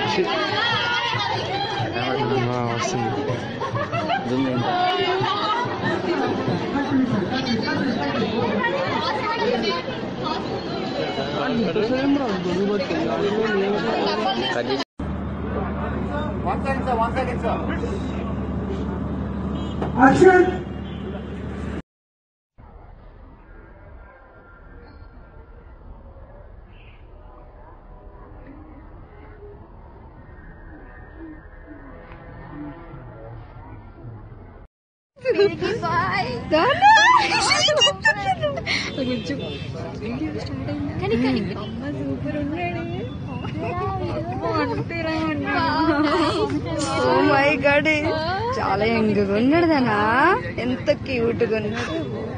వస్తుంది. One second, sir. Action! Oh my god, చాలా young గా ఉన్నాడు దానా, ఎంత క్యూట్ గా ఉన్నాడు.